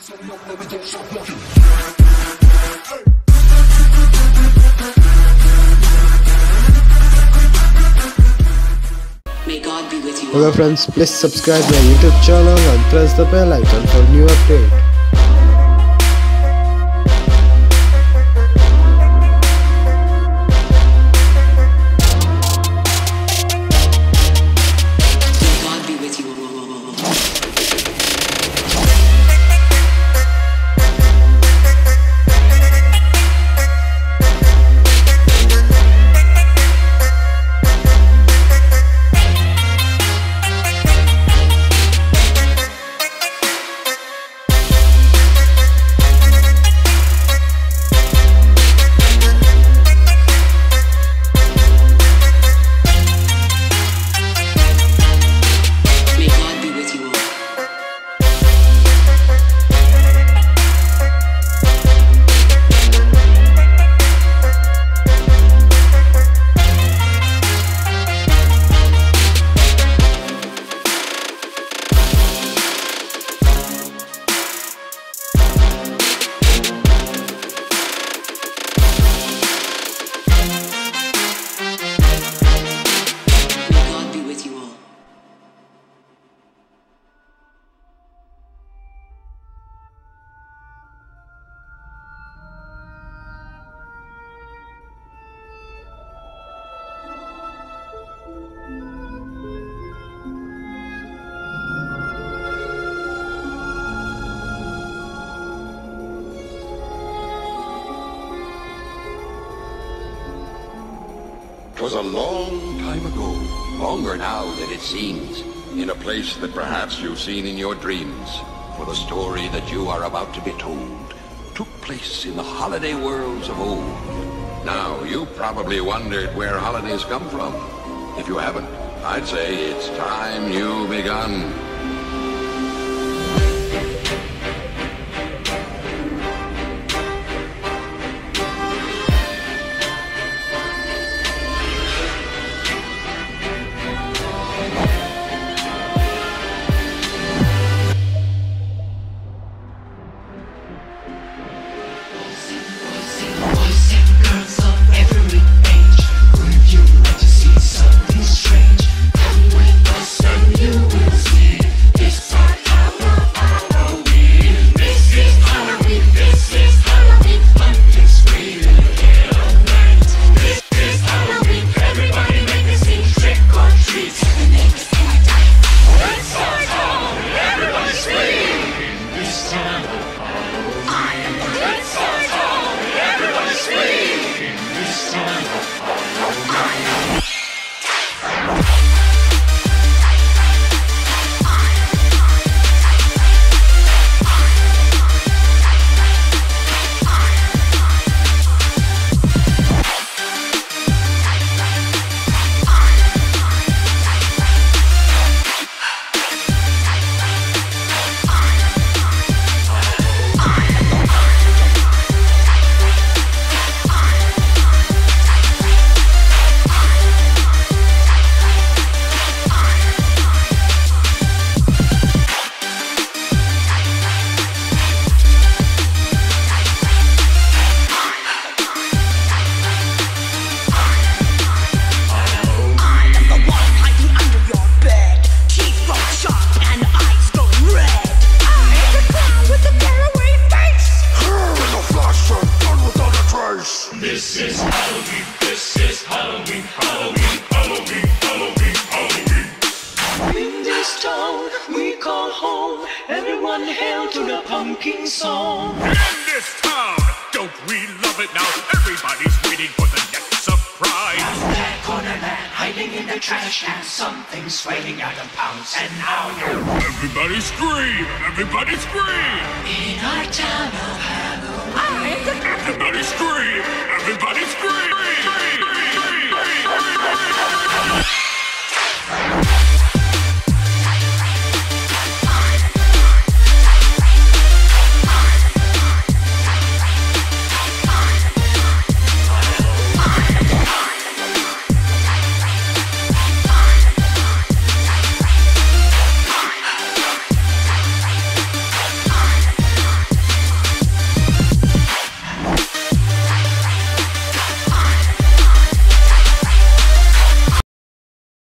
May God be with you. Hello friends, please subscribe my YouTube channel and press the bell icon for new update. May God be with you. May God be with you all. May God be with you all. Twas a long time ago, longer now than it seems, in a place that perhaps you've seen in your dreams. For the story that you are about to be told took place in the holiday worlds of old. Now, you probably wondered where holidays come from. If you haven't, I'd say it's time you begun. Boys and girls of every age, would you like to see something strange? Come with us and you will see. It's our time of Halloween. This is Halloween. This is Halloween. Pumpkin screaming all night. This is Halloween. Everybody make a scene. Trick or treat. It's our time. Everybody scream. This time of Halloween. It's our time. Everybody scream. This time of Halloween. This is Halloween, this is Halloween, Halloween, Halloween, Halloween, Halloween. In this town we call home, everyone hail to the pumpkin song. In this town, don't we love it now? Everybody's waiting for the next surprise. That corner man hiding in the trash can, something's waiting out of pounds, and now you're Everybody scream! Everybody scream! in our town of Halloween. Everybody scream! Everybody scream!